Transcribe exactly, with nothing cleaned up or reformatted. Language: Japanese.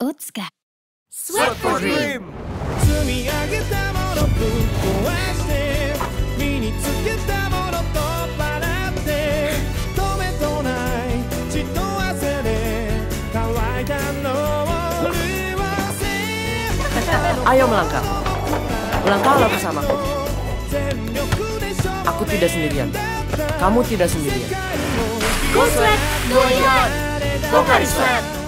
スポーツカー Sweat for Dream 積み上げたものぶっ壊して身につけたものと払って止めとない血と汗で乾いたのを潤せ Ayo melangkah. Melangkahlah bersamaku. Aku tidak sendirian. Kamu tidak sendirian. Go Sweat, go Ion! Go Kari Sweat!